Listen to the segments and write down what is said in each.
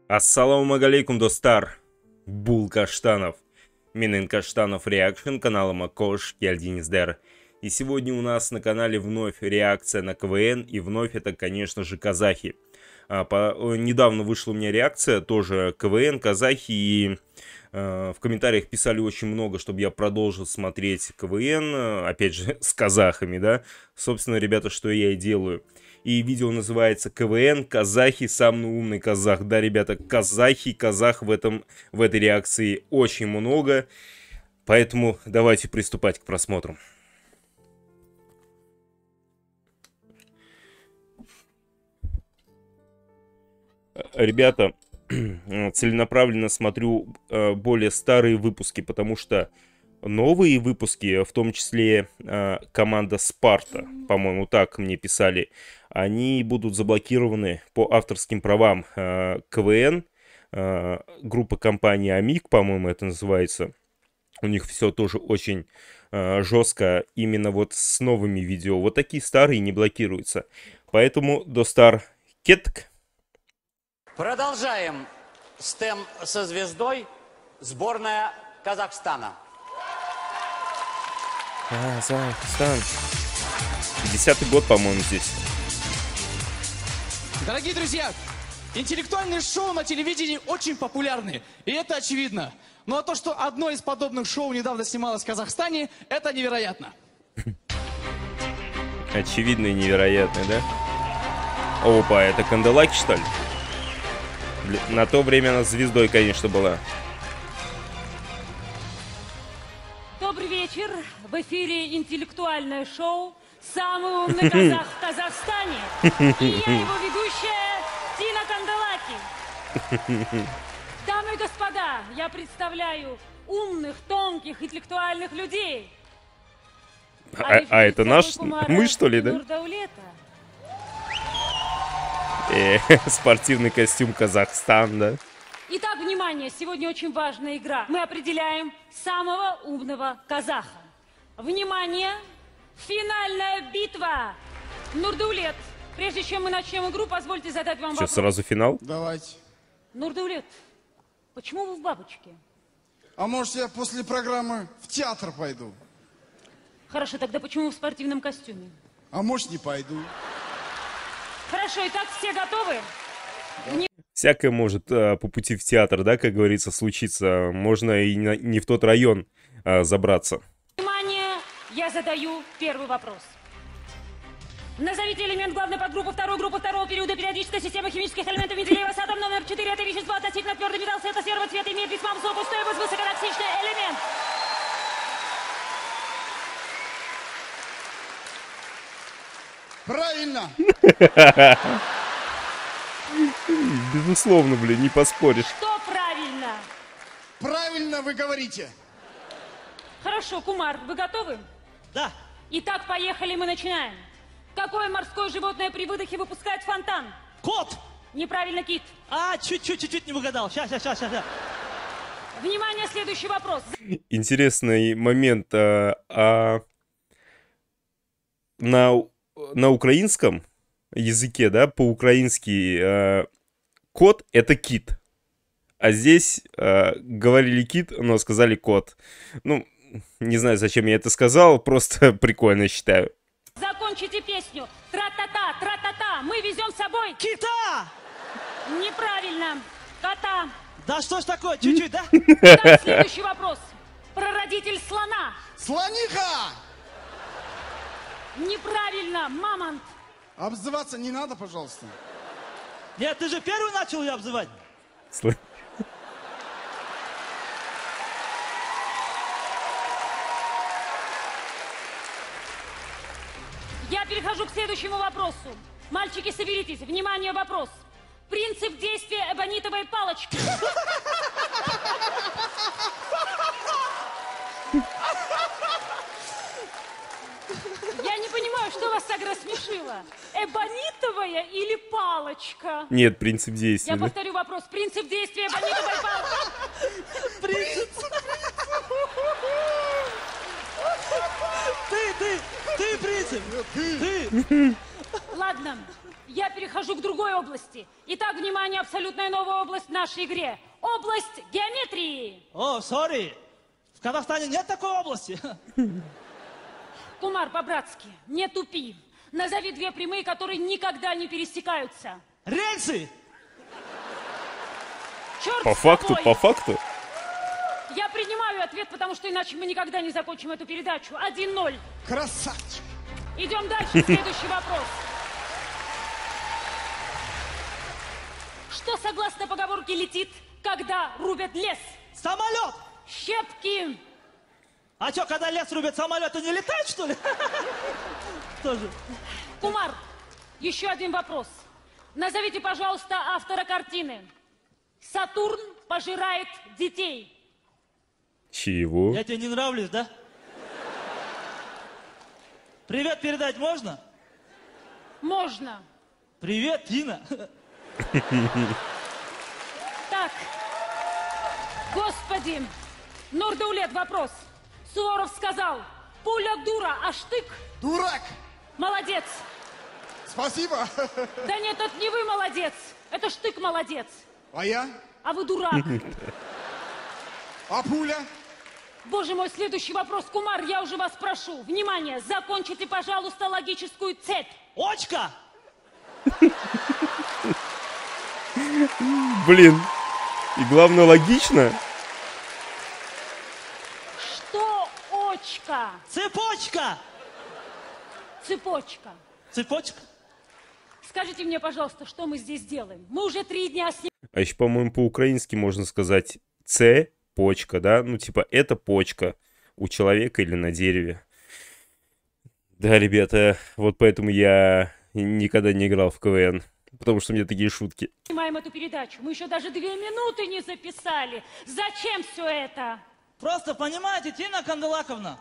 Ассаламу алейкум, достар. Бул Каштанов. Менен Каштанов Реакшн, канала Макош, Кельдиниздер. И сегодня у нас на канале вновь реакция на КВН, и вновь это, конечно же, казахи. Недавно вышла у меня реакция, тоже КВН, казахи, и в комментариях писали очень много, чтобы я продолжил смотреть КВН, опять же, с казахами, да. Собственно, ребята, что я и делаю. И видео называется КВН, казахи, самый умный казах. Да, ребята, казах в этой реакции очень много. Поэтому давайте приступать к просмотру. Ребята, целенаправленно смотрю более старые выпуски, потому что новые выпуски, в том числе команда Спарта, по-моему, так мне писали, они будут заблокированы по авторским правам. КВН, группа компании Амик, по-моему, это называется. У них все тоже очень жестко именно вот с новыми видео. Вот такие старые не блокируются. Поэтому достар кетк. Продолжаем стем со звездой. Сборная Казахстана. Казахстан. 10-й год, по-моему, здесь. Дорогие друзья, интеллектуальные шоу на телевидении очень популярны, и это очевидно. Ну а то, что одно из подобных шоу недавно снималось в Казахстане, это невероятно. Очевидно и невероятно, да? Опа, это Канделаки, что ли? На то время она звездой, конечно, была. Добрый вечер. В эфире интеллектуальное шоу «Самый умный казах в Казахстане». И я его ведущая Тина Канделаки. Дамы и господа, я представляю умных, тонких, интеллектуальных людей. А это наш? Мы, что ли, да? Нурдаулета. Спортивный костюм Казахстан, да? Итак, внимание, сегодня очень важная игра. Мы определяем самого умного казаха. Внимание, финальная битва. Нурдаулет, прежде чем мы начнем игру, позвольте задать вам вопрос. Что, сразу финал? Давайте. Нурдаулет, почему вы в бабочке? А может, я после программы в театр пойду? Хорошо, тогда почему вы в спортивном костюме? А может, не пойду? Хорошо, итак, все готовы? Всякое может по пути в театр, да, как говорится, случиться. Можно и не в тот район забраться. Внимание, я задаю первый вопрос. Назовите элемент главной подгруппы второй группы второго периода периодической системы химических элементов Менделеева с атом номер 4. Это вещество относительно твердый металл светло-серого цвета, имеет весьма высокую стоимость, высокотоксичный элемент. Правильно! Безусловно, блин, не поспоришь. Что правильно? Правильно вы говорите. Хорошо, Кумар, вы готовы? Да. Итак, поехали, мы начинаем. Какое морское животное при выдохе выпускает фонтан? Кот! Неправильно, кит. Чуть-чуть не выгадал. Сейчас. Внимание, следующий вопрос. Интересный момент. На украинском языке, да, по-украински кот — это кит. А здесь говорили кит, но сказали кот. Ну, не знаю, зачем я это сказал, просто прикольно считаю. Закончите песню. Тра-та-та, тра-та-та. Мы везем с собой... Кита! Неправильно. Кота. Да что ж такое, чуть-чуть, да? Так, следующий вопрос. Прародитель слона. Слониха! Неправильно. Мамонт. Обзываться не надо, пожалуйста. Нет, ты же первый начал ее обзывать. Я перехожу к следующему вопросу. Мальчики, соберитесь. Внимание, вопрос. Принцип действия эбонитовой палочки. Я не понимаю, что вас так рассмешило. Эбонитовая или палочка? Нет, принцип действия. Я Да? повторю вопрос. Принцип действия эбонитовой палочки. Принцип. Ты принцип. Ты. Ладно, я перехожу к другой области. Итак, внимание, абсолютная новая область в нашей игре. Область геометрии. О, сори. В Казахстане нет такой области. Кумар, по-братски, не тупи. Назови две прямые, которые никогда не пересекаются. Рельсы. Черт По с факту, тобой. по факту. Я принимаю ответ, потому что иначе мы никогда не закончим эту передачу. 1-0. Красавчик. Идем дальше. Следующий вопрос. Что, согласно поговорке, летит, когда рубят лес? Самолет. Щепки. А что, когда лес рубят, самолеты не летают, что ли? Тоже. Кумар, еще один вопрос. Назовите, пожалуйста, автора картины. Сатурн пожирает детей. Чего? Я тебе не нравлюсь, да? Привет передать можно? Можно. Привет, Тина. Так. Господи. Нурдаулет, вопрос. Суворов сказал, пуля дура, а штык... Дурак. Молодец. Спасибо. Да нет, это не вы молодец. Это штык молодец. А я? А вы дурак. А пуля? Боже мой, следующий вопрос. Кумар, я уже вас прошу. Внимание, закончите, пожалуйста, логическую цепь. Очка. Блин. И главное, логично. Что очка? Цепочка. Цепочка. Цепочка. Скажите мне, пожалуйста, что мы здесь делаем? Мы уже 3 дня с... А еще, по-моему, по-украински можно сказать «цепочка», да? Ну, типа, это почка у человека или на дереве. Да, ребята, вот поэтому я никогда не играл в КВН. Потому что у меня такие шутки. Снимаем эту передачу. Мы еще даже 2 минуты не записали. Зачем все это? Просто понимаете, Тина Канделаковна.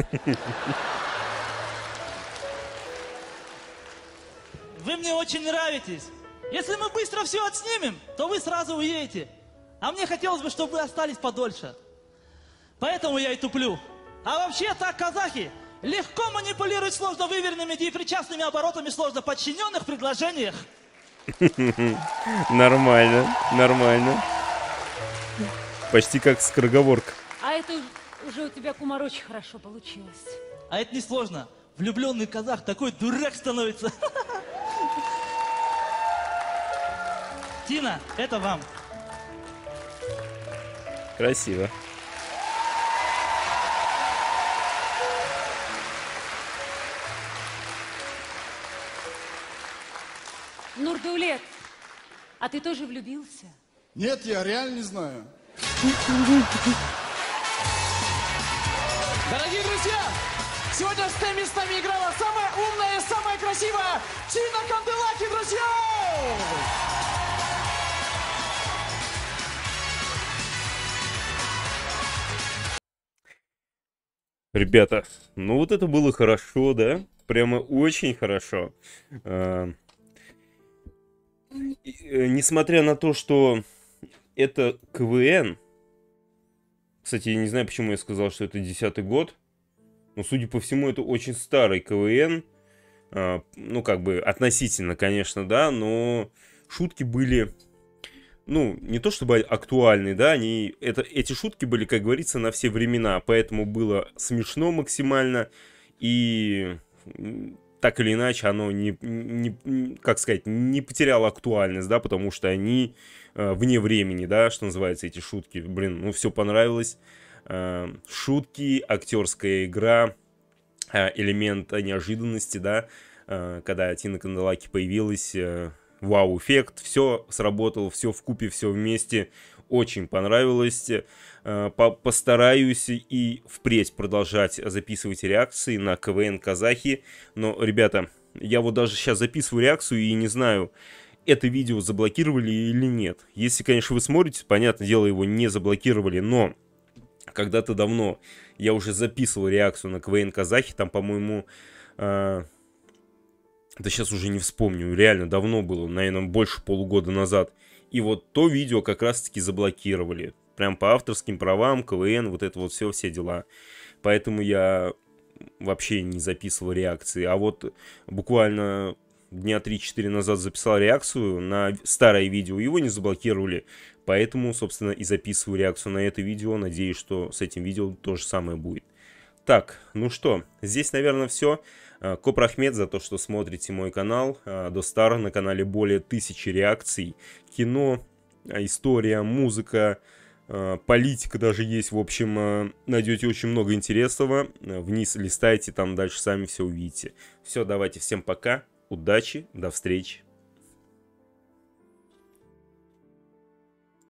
Вы мне очень нравитесь. Если мы быстро все отснимем, то вы сразу уедете. А мне хотелось бы, чтобы вы остались подольше. Поэтому я и туплю. А вообще так казахи легко манипулируют сложно выверенными депричастными оборотами сложно подчиненных предложениях. Нормально, нормально. Почти как скороговорка. А это уже у тебя, Кумар, очень хорошо получилось. А это не сложно. Влюбленный казах такой дурак становится. Тина, это вам. Красиво. Нурдаулет, а ты тоже влюбился? Нет, я реально не знаю. Дорогие друзья, сегодня в STEM с нами играла самая умная и самая красивая Тина Канделаки, друзья! Ребята, ну вот это было хорошо, да? Прямо очень хорошо. Несмотря на то, что это КВН, кстати, я не знаю, почему я сказал, что это 10-й год, но, судя по всему, это очень старый КВН, ну, как бы, относительно, конечно, да, но шутки были, ну, не то чтобы актуальны, да, эти шутки были, как говорится, на все времена, поэтому было смешно максимально, и так или иначе оно как сказать, не потеряло актуальность, да, потому что они вне времени, да, что называется, эти шутки, блин, ну, все понравилось, шутки, актерская игра, элемент неожиданности, да, когда Тина Канделаки появилась, вау-эффект, все сработало, все вкупе, все вместе, очень понравилось. Постараюсь и впредь продолжать записывать реакции на КВН казахи. Но, ребята, я вот даже сейчас записываю реакцию и не знаю, это видео заблокировали или нет. Если, конечно, вы смотрите, понятное дело, его не заблокировали, но когда-то давно я уже записывал реакцию на КВН казахи, там, по-моему, да сейчас уже не вспомню, реально давно было, наверное, больше полугода назад. И вот то видео как раз-таки заблокировали. Прям по авторским правам, КВН, вот это вот все дела. Поэтому я вообще не записывал реакции. А вот буквально дня 3-4 назад записал реакцию на старое видео, его не заблокировали. Поэтому, собственно, и записываю реакцию на это видео. Надеюсь, что с этим видео то же самое будет. Так, ну что, здесь, наверное, все. Копр Ахмед за то, что смотрите мой канал. Достар, на канале более 1000 реакций. Кино, история, музыка, политика даже есть. В общем, найдете очень много интересного. Вниз листайте, там дальше сами все увидите. Все, давайте, всем пока, удачи, до встречи.